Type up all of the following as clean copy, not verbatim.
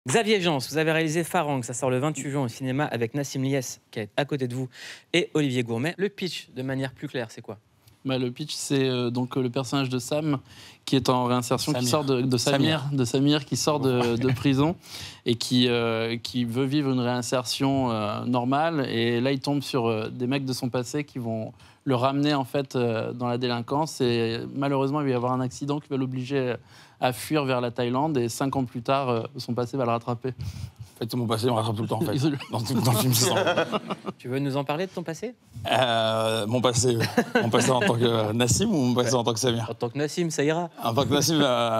Xavier Jans, vous avez réalisé Farang, ça sort le 28 juin au cinéma avec Nassim Liès, qui est à côté de vous, et Olivier Gourmet. Le pitch, de manière plus claire, c'est quoi ? Le pitch, c'est donc le personnage de Sam qui est en réinsertion, Samir. qui sort de Samir qui sort de prison et qui veut vivre une réinsertion normale. Et là, il tombe sur des mecs de son passé qui vont le ramener en fait dans la délinquance. Et malheureusement, il va y avoir un accident qui va l'obliger à fuir vers la Thaïlande. Et 5 ans plus tard, son passé va le rattraper. En fait, mon passé me rattrape tout le temps, en fait. Dans le film, c'est ça. Tu veux nous en parler de ton passé ? Mon passé en tant que Nassim ou mon passé en tant que Samir ? En tant que Nassim, ça ira. En tant que Nassim,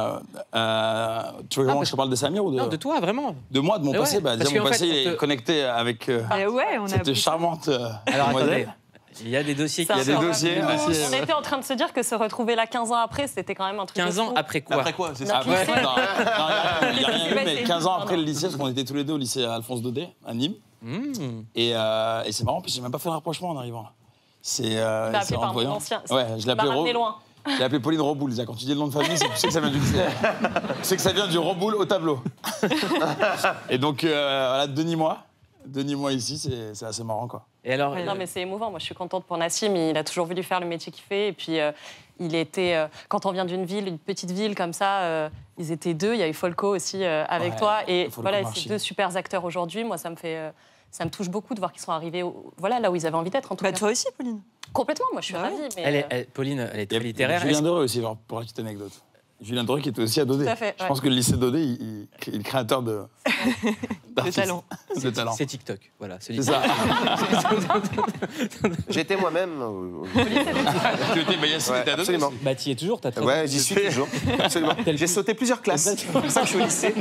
tu veux vraiment que je te parle de Samir ou de... Non, de toi, vraiment. De moi, de mon passé. Ouais, Déjà, mon passé est connecté avec cette charmante Alors, attendez. demoiselle. Il y a des dossiers qui Il y a des dossiers. On était en train de se dire que se retrouver là 15 ans après, c'était quand même un truc 15 de ans fou. après quoi ? Après quoi, c'est ça. Notre lycée. Non, il n'y a rien eu, mais 15 ans après le lycée, parce qu'on était tous les deux au lycée Alphonse Daudet, à Nîmes. Et c'est marrant, puis j'ai même pas fait le rapprochement en arrivant là. C'est appelé par mon voyant. ancien. Ouais, je l'ai m'a appelé ramené loin. Je l'ai appelé Pauline Roboul. Quand tu dis le nom de famille, tu sais que ça vient du lycée. Tu sais que ça vient du Roboul au tableau. Et donc, voilà, Denis moi ici, c'est assez marrant, quoi. Et alors, Non, mais c'est émouvant. Moi, je suis contente pour Nassim. Il a toujours voulu faire le métier qu'il fait. Et puis, il était... quand on vient d'une ville, une petite ville comme ça, ils étaient deux. Il y a eu Folco aussi avec toi. Et Folco voilà, Marchi. c'est deux super acteurs aujourd'hui. Moi, ça me touche beaucoup de voir qu'ils sont arrivés là où ils avaient envie d'être, en tout cas. Toi aussi, Pauline. Complètement. Moi, je suis ravie. Mais, Pauline, elle est Il y très a littéraire. Julien Doré aussi, alors, pour la petite anecdote. Julien Doré qui était aussi à Daudet. Tout à fait, Je ouais. pense que le lycée Daudet, il est créateur de talent. De talent. C'est TikTok, voilà. C'est ça. J'étais moi-même. Tu étais, bah, Yacine était à Daudet Absolument. aussi. Bah, t'y es toujours, t'as très Ouais, j'y suis toujours. Absolument. J'ai sauté plusieurs classes. C'est pour ça que je suis au lycée.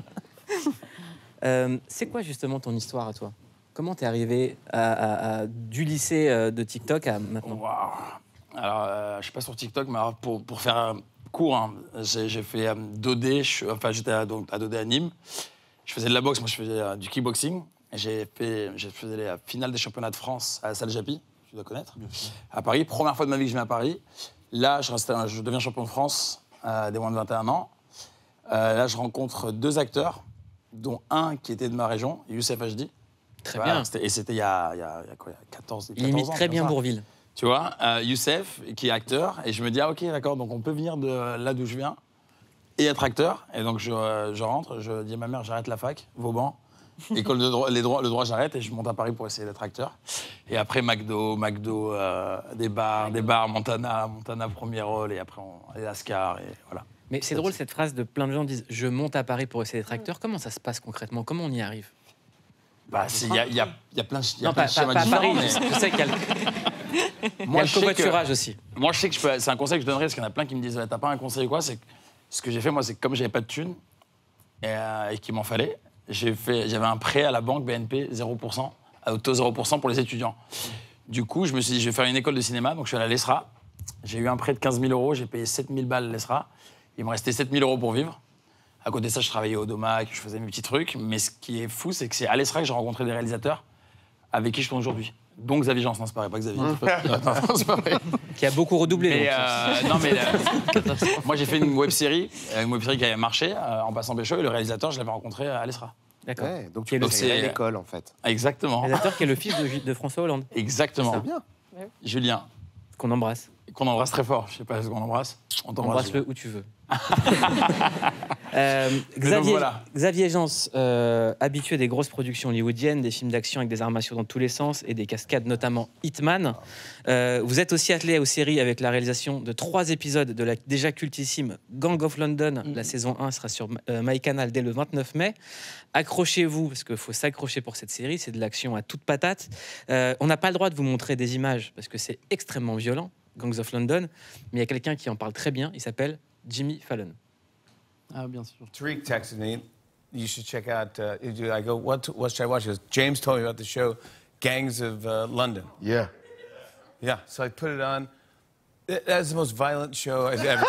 C'est quoi justement ton histoire à toi ? Comment t'es arrivé du lycée de TikTok à maintenant ? Waouh. Alors, je suis pas sur TikTok, mais alors, pour faire court, hein, j'ai fait Daudet, j'étais à Daudet à Nîmes. Je faisais de la boxe, moi je faisais du kickboxing. J'ai faisais les finales des championnats de France à la Salle Japy, tu dois connaître, à Paris. Première fois de ma vie que je viens à Paris. Là, je deviens champion de France des moins de 21 ans. Là, je rencontre 2 acteurs, dont un qui était de ma région, Youssef Hd. Très bien. Et c'était il y a 14 ans. Il imite très bien comme ça. Bourvil. Tu vois, Youssef, qui est acteur, et je me dis, ah, ok, d'accord, donc on peut venir de là d'où je viens et être acteur. Et donc je rentre, je dis à ma mère, j'arrête la fac, Vauban, école de droit, le droit, j'arrête, et je monte à Paris pour essayer d'être acteur. Et après, McDo, des bars, Montana, premier rôle, et après, les Lascar, et voilà. Mais c'est drôle cette phrase de plein de gens disent « je monte à Paris pour essayer d'être acteur ». Comment ça se passe concrètement ? Comment on y arrive ? Bah, il y a plein de Non, pas schémas Paris, différents, mais... je sais qu'il y a le... Moi, il y a le covoiturage aussi. Moi, je sais que c'est un conseil que je donnerais, parce qu'il y en a plein qui me disent, t'as pas un conseil ou quoi ? C'est que ce que j'ai fait, moi, c'est que comme j'avais pas de thunes et qu'il m'en fallait, j'avais un prêt à la banque BNP 0%, à taux 0% pour les étudiants. Du coup, je me suis dit, je vais faire une école de cinéma, donc je suis allé à l'ESRA. J'ai eu un prêt de 15 000 €, j'ai payé 7 000 balles à l'ESRA. Il me restait 7 000 € pour vivre. À côté de ça, je travaillais au Domac, je faisais mes petits trucs. Mais ce qui est fou, c'est que c'est à l'ESRA que j'ai rencontré des réalisateurs avec qui je tourne aujourd'hui. Donc Xavier Jans, non, c'est pareil, pas Xavier. C'est pas vrai. Qui a beaucoup redoublé. Mais, non, mais moi, j'ai fait une web-série qui avait marché en passant Pécho, et le réalisateur, je l'avais rencontré à l'ESRA. D'accord. Ouais, donc Qui est tu le peux à l'école, en fait. Exactement. réalisateur qui est le fils de François Hollande, Exactement. C'est bien. Julien, qu'on embrasse. qu'on embrasse très fort. Je sais pas ce qu'on embrasse. On t'embrasse. Embrasse-le où tu veux. donc, voilà. Xavier Jans, habitué des grosses productions hollywoodiennes, des films d'action avec des arts martiaux dans tous les sens et des cascades, notamment Hitman. Vous êtes aussi attelé aux séries avec la réalisation de 3 épisodes de la déjà cultissime Gang of London. La saison 1 sera sur MyCanal dès le 29 mai. Accrochez-vous, parce qu'il faut s'accrocher pour cette série, c'est de l'action à toute patate. On n'a pas le droit de vous montrer des images, parce que c'est extrêmement violent, Gangs of London, mais il y a quelqu'un qui en parle très bien, il s'appelle Jimmy Fallon. Ah, bien sûr. Tariq texted me, you should check out, I go, what should I watch? He goes, James told me about the show, Gangs of London. Yeah. Yeah, so I put it on. That's the most violent show I've ever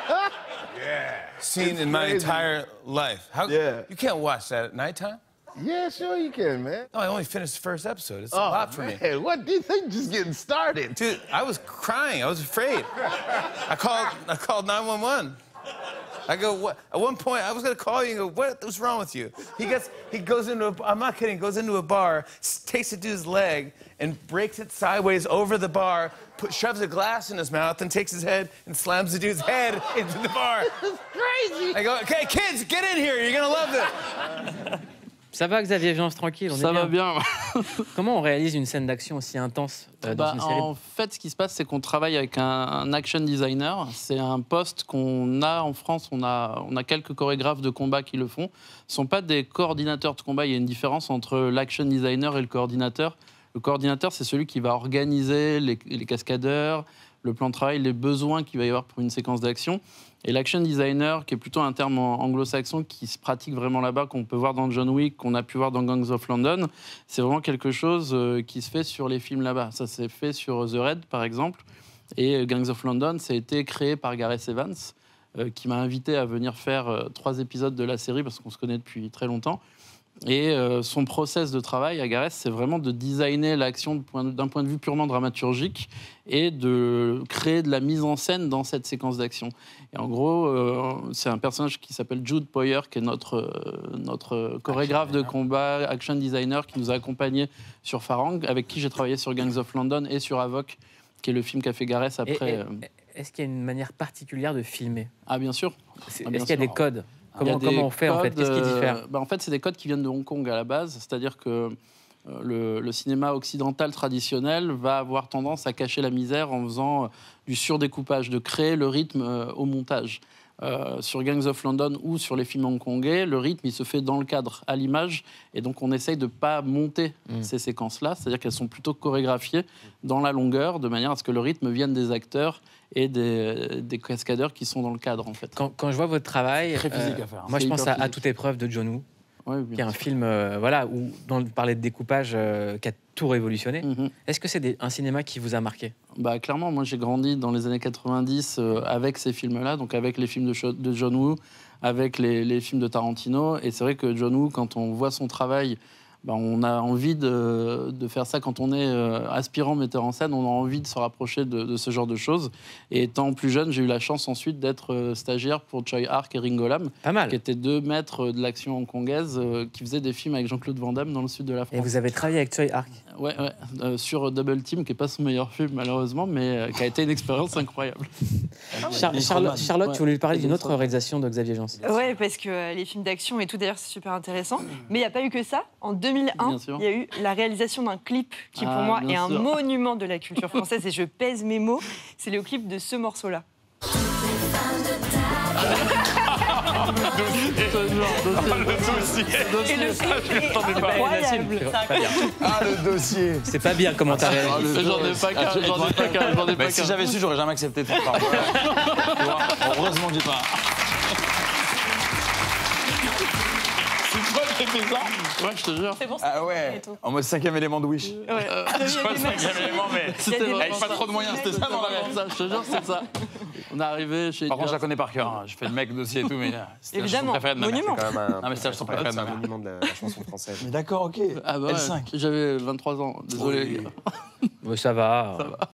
seen in my entire life. Yeah. You can't watch that at nighttime? Yeah, sure you can, man. No, I only finished the first episode. It's a lot for me. What do you think? Just getting started. Dude, I was crying. I was afraid. I called 911. I go, what? At one point, I was going to call you and go, what's wrong with you? He goes into I'm not kidding, goes into a bar, takes a dude's leg and breaks it sideways over the bar, shoves a glass in his mouth and takes his head and slams the dude's head into the bar. That's crazy. I go, okay, kids, get in here, you're going to love this. Ça va, Xavier Viance, tranquille, on est Ça va bien. Comment on réalise une scène d'action aussi intense dans une série? En fait, ce qui se passe, c'est qu'on travaille avec un action designer. C'est un poste qu'on a en France. On a quelques chorégraphes de combat qui le font. Ce ne sont pas des coordinateurs de combat. Il y a une différence entre l'action designer et le coordinateur. Le coordinateur, c'est celui qui va organiser les cascadeurs, le plan de travail, les besoins qu'il va y avoir pour une séquence d'action. Et l'action designer, qui est plutôt un terme anglo-saxon qui se pratique vraiment là-bas, qu'on peut voir dans John Wick, qu'on a pu voir dans Gangs of London, c'est vraiment quelque chose qui se fait sur les films là-bas. Ça s'est fait sur The Raid, par exemple. Et Gangs of London, ça a été créé par Gareth Evans, qui m'a invité à venir faire 3 épisodes de la série, parce qu'on se connaît depuis très longtemps. Et son process de travail à Gareth, c'est vraiment de designer l'action d'un point de vue purement dramaturgique et de créer de la mise en scène dans cette séquence d'action. Et en gros, c'est un personnage qui s'appelle Jude Poyer, qui est notre chorégraphe de combat, action designer, qui nous a accompagnés sur Farang, avec qui j'ai travaillé sur Gangs of London et sur Avoc, qui est le film qu'a fait Gareth après. Est-ce qu'il y a une manière particulière de filmer? Ah, bien sûr. Est-ce qu'il y a des codes? Comment on fait, codes, en fait? Qu'est-ce qui diffère? En fait, c'est des codes qui viennent de Hong Kong à la base. C'est-à-dire que le cinéma occidental traditionnel va avoir tendance à cacher la misère en faisant du surdécoupage, de créer le rythme au montage. Sur Gangs of London ou sur les films hongkongais, le rythme, il se fait dans le cadre, à l'image. Et donc, on essaye de ne pas monter ces séquences-là. C'est-à-dire qu'elles sont plutôt chorégraphiées dans la longueur, de manière à ce que le rythme vienne des acteurs et des cascadeurs qui sont dans le cadre, en fait. Quand je vois votre travail, Très physique à faire. moi, je pense à Toute épreuve de John Woo, qui est un film dont on parlait de découpage qui a tout révolutionné. Est-ce que c'est un cinéma qui vous a marqué? Clairement, moi j'ai grandi dans les années 90 avec ces films-là, donc avec les films de John Woo, avec les films de Tarantino. Et c'est vrai que John Woo, quand on voit son travail, on a envie de faire ça. Quand on est aspirant metteur en scène, on a envie de se rapprocher de ce genre de choses. Et étant plus jeune, j'ai eu la chance ensuite d'être stagiaire pour Choi Ark et Ringo Lam, qui étaient 2 maîtres de l'action hongkongaise qui faisaient des films avec Jean-Claude Van Damme dans le sud de la France. Et vous avez travaillé avec Choi Ark? Ouais, sur Double Team, qui n'est pas son meilleur film malheureusement, mais qui a été une expérience incroyable. Charlotte, tu voulais lui parler d'une autre réalisation de Xavier Viance? Ouais, parce que les films d'action et tout, d'ailleurs, c'est super intéressant. Mais il n'y a pas eu que ça. En 2001, il y a eu la réalisation d'un clip qui, pour moi, est un monument de la culture française. Et je pèse mes mots. C'est le clip de ce morceau-là. Le Et le clip est incroyable. le dossier. C'est pas bien comment t'as réagi. J'en ai pas qu'un. Si j'avais su, j'aurais jamais accepté de faire part. Heureusement que j'ai pas. C'est toi qui as fait ça? Ouais, je te jure. C'est bon, Ah ouais. En mode 5e élément de Wish. Ouais. Je vois le 5e élément, mais avec pas trop de moyens, c'était ça dans la vraiment ça, je te jure, c'est ça. On est arrivé chez. Par contre, je la connais par cœur. Hein. Je fais le mec dossier et tout, mais c'était la chanson Évidemment, préférée de ma mère. monument. C'est quand même Non, mais c'est la chanson préférée de ma un mère. monument de la chanson française. Mais d'accord, ok. Ah bah ouais, L5. j'avais 23 ans, désolé. Oui. Ça va.